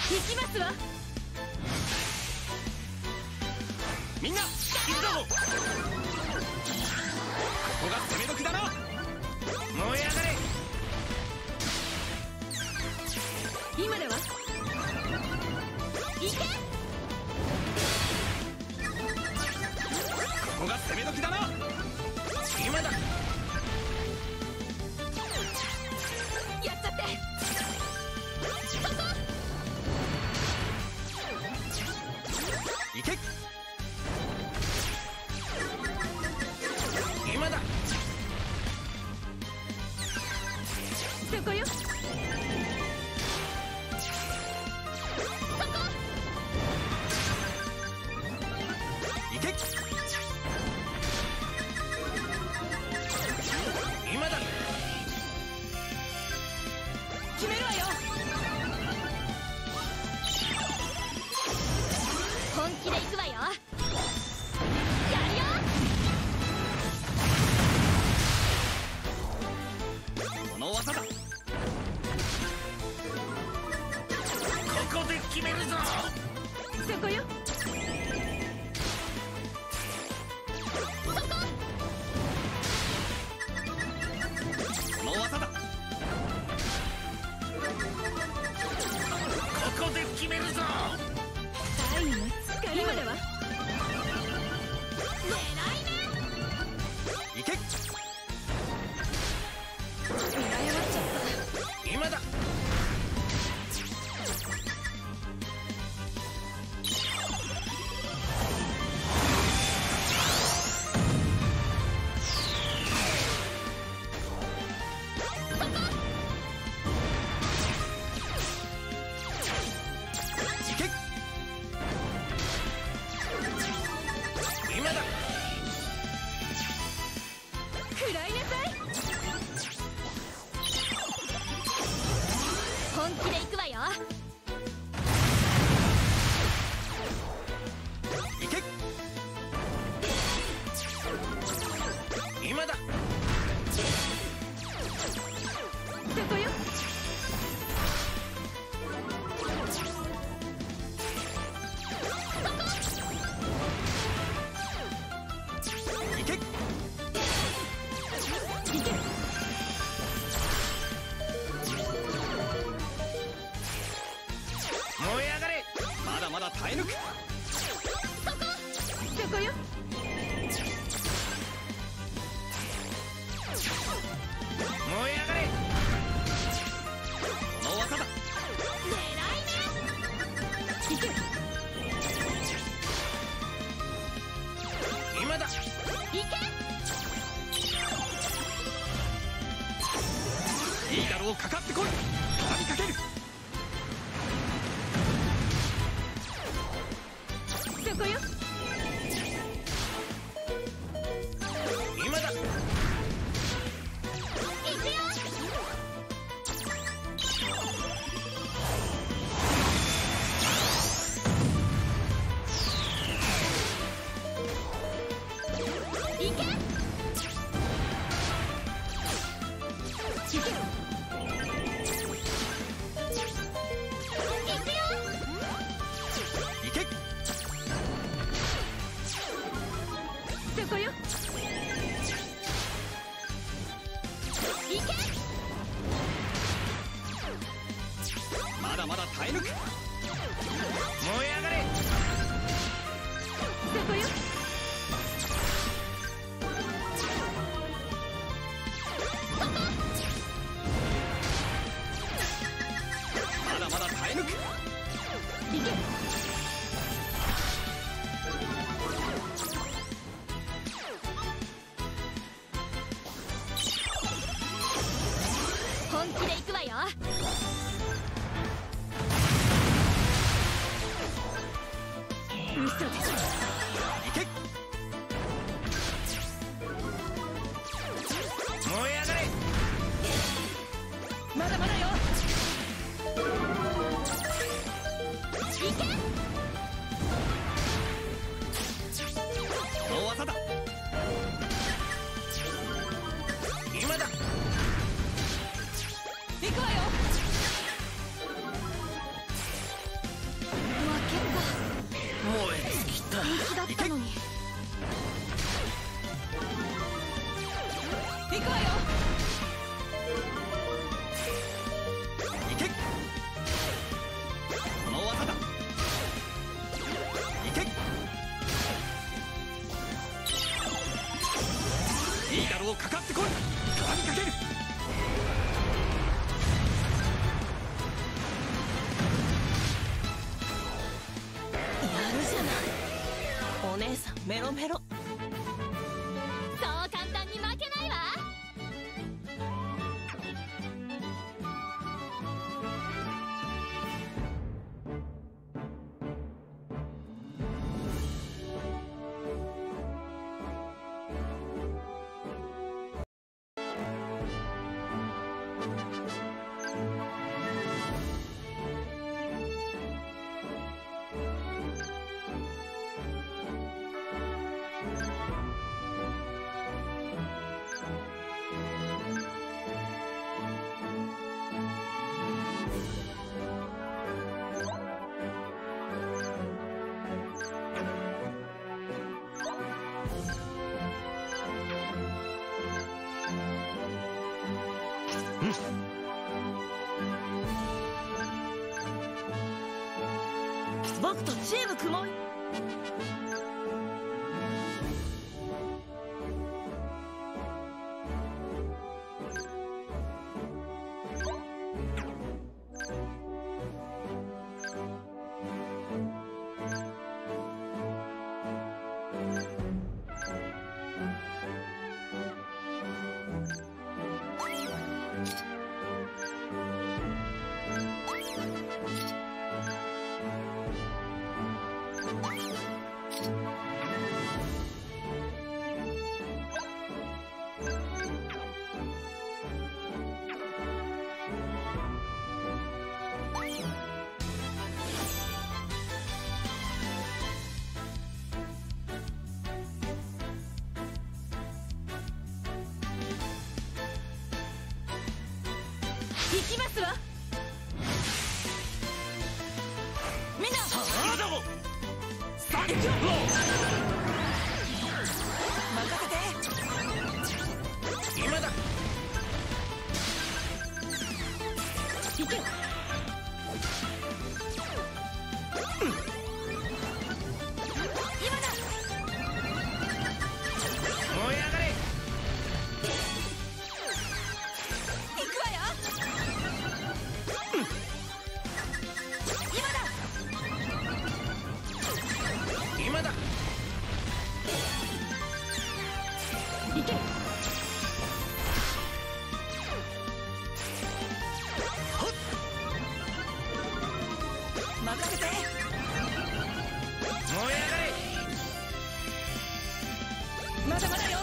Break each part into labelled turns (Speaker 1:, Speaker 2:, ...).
Speaker 1: 行きますわ。
Speaker 2: みんな、いるぞ。ここが攻め時だな。燃え上がれ。
Speaker 1: 今だわ。行け。
Speaker 2: ここが攻め時だな。今だ。
Speaker 1: やっちゃって。そこ。
Speaker 2: 行け。今だ。
Speaker 1: そこよ。
Speaker 2: 行け。今だ。
Speaker 1: 決めるわよ。本気で行くわよ。やるよ。
Speaker 2: この技だ。ここで決めるぞ。
Speaker 1: そこよ。
Speaker 2: この技だ。ここで決めるぞ。
Speaker 1: タイム使いまでは。狙いね。
Speaker 2: 行け。
Speaker 1: 狙い終わっちゃった。
Speaker 2: 今だ。
Speaker 1: 本気で行くわよ。
Speaker 2: 行け。今だ。
Speaker 1: そこよ。
Speaker 2: 行け。
Speaker 1: 行け。
Speaker 2: 燃え上がれ。まだまだ耐え抜く。
Speaker 1: そこよ。
Speaker 2: 燃え上がれ。この技だ。
Speaker 1: 狙いね。行け。
Speaker 2: 今だ。
Speaker 1: 行け。
Speaker 2: いいだろう。かかってこい。畳みかける。
Speaker 1: そこよ。
Speaker 2: 今だ。
Speaker 1: 行くよ。行け。行け。行くよ。
Speaker 2: 行け。
Speaker 1: そこよ。行け。
Speaker 2: まだまだ耐え抜く。燃え上がれ。
Speaker 1: そこよ。
Speaker 2: まだまだ耐え抜く。
Speaker 1: 行け。本気で行くわよ。嘘でしょ。
Speaker 2: 行け。燃え上がれ。
Speaker 1: まだまだよ。行け。
Speaker 2: この技だ。今だ。
Speaker 1: 行くわよ。
Speaker 3: メロメロ。
Speaker 1: そう簡単に負けないわ。
Speaker 3: 僕とチーム組もう。行きますわ。みんなさあだもさあ行くよ。任せて。今だ。行け。今だ。燃え上がれ。行くわよ。今だ。行け。任せて。燃え上がれ。まだまだよ。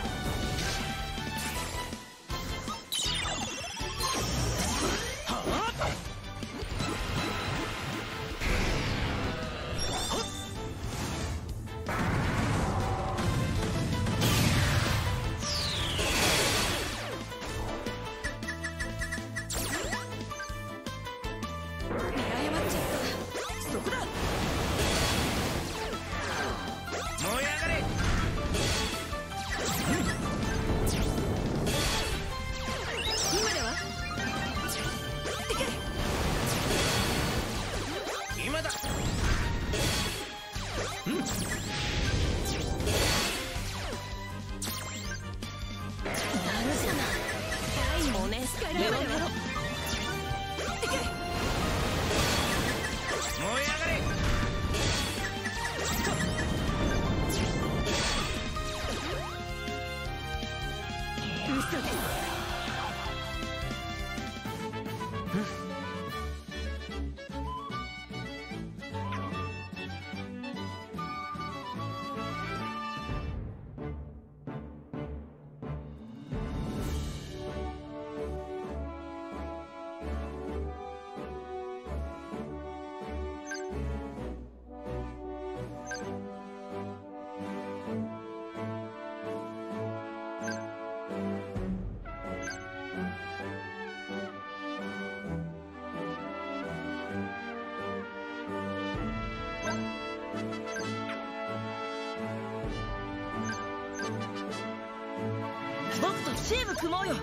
Speaker 3: 僕とチーム組もうよ。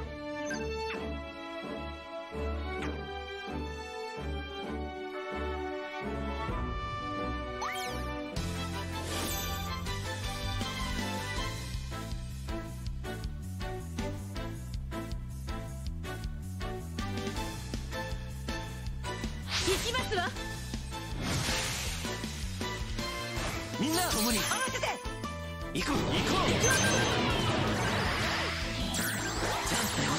Speaker 3: 行きますわ。みんな共に合わせて。
Speaker 2: 行こう行こう。チャンスだよ。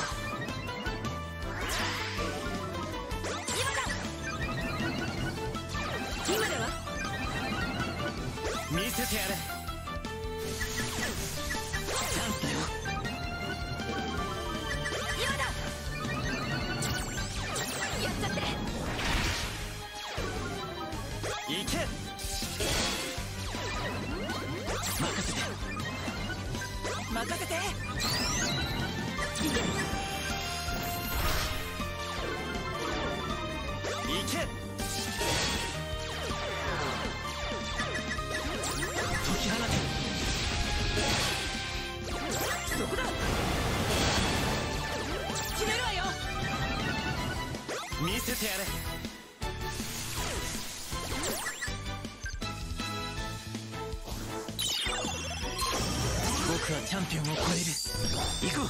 Speaker 3: 今だわ。
Speaker 2: 見せてやれ。チャンスだよ。
Speaker 3: 今だ。やっちゃって。
Speaker 2: 行け。任せて。
Speaker 3: 任せて。いけ。
Speaker 2: 行け。解き放て。
Speaker 3: そこだ。決めるわよ。
Speaker 2: 見せてやれ。僕はチャンピオンを超える。行こう。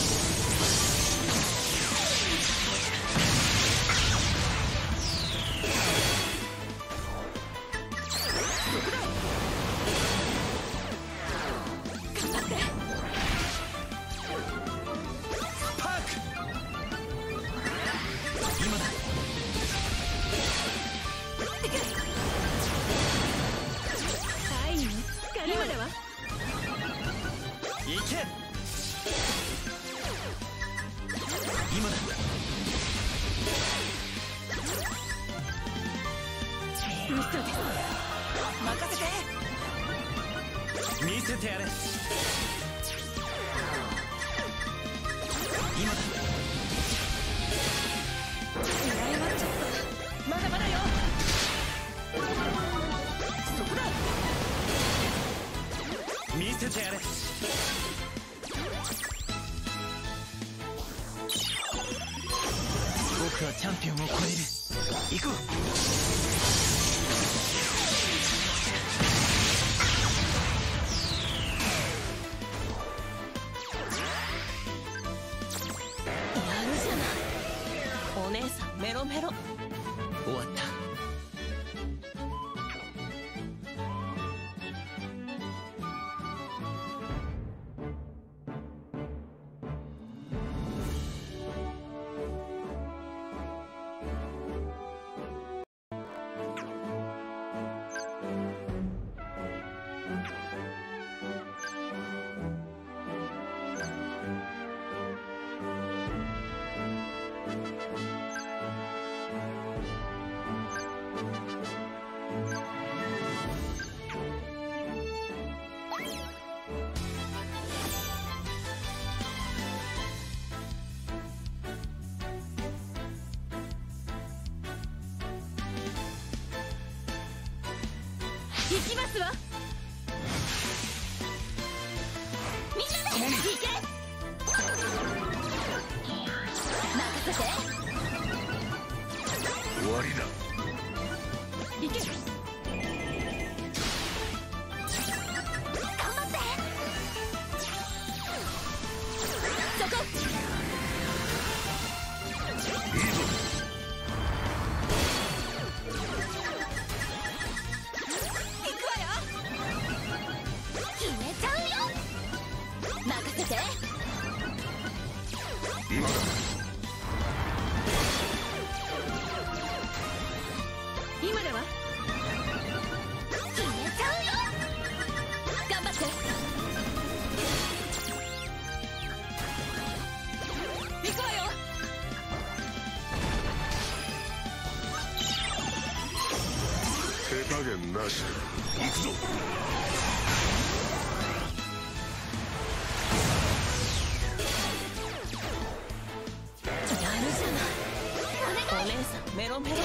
Speaker 2: 見せてやれ。今だ。
Speaker 3: まだまだよ。そこだ。
Speaker 2: 見せてやれ。僕はチャンピオンを超える。行こう。
Speaker 3: お姉さんメロメロ。
Speaker 2: 終わった。
Speaker 3: 行きますわ。みんなで行け。任せて。
Speaker 2: 終わりだ。
Speaker 3: 行け。頑張って。そこ。
Speaker 2: いいぞ。
Speaker 4: 今だ。
Speaker 3: 今だわ。決めちゃうよ。頑張って。行くわよ。
Speaker 4: 手加減なし。行くぞ。
Speaker 3: メロメロ。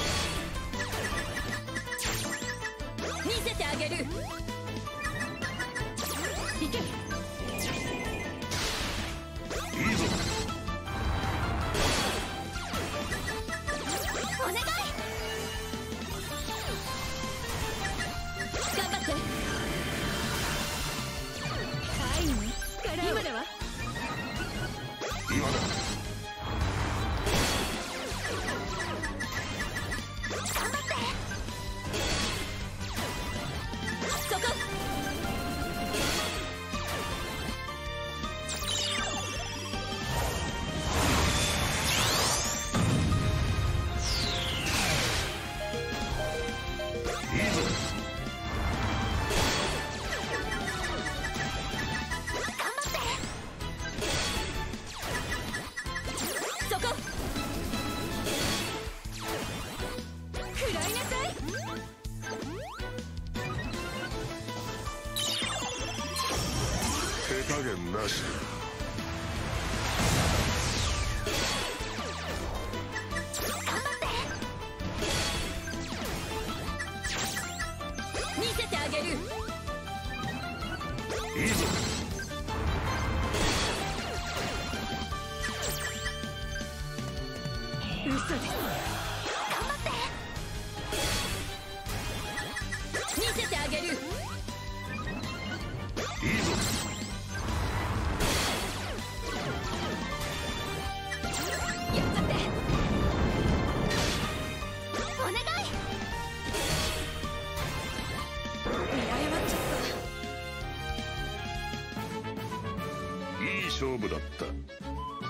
Speaker 3: 見せてあげる。いけ。
Speaker 4: いいぞ。
Speaker 3: お願い。頑張って。愛に力を。今だわ。
Speaker 4: 今だ。
Speaker 3: そこ。
Speaker 4: なし
Speaker 3: 頑張って見せてあげる。
Speaker 4: いいぞ。
Speaker 3: 嘘です。頑張って見せてあげる。
Speaker 4: いいぞ。
Speaker 3: やっちゃってお願い。見誤っちゃっ
Speaker 4: いい勝負だった。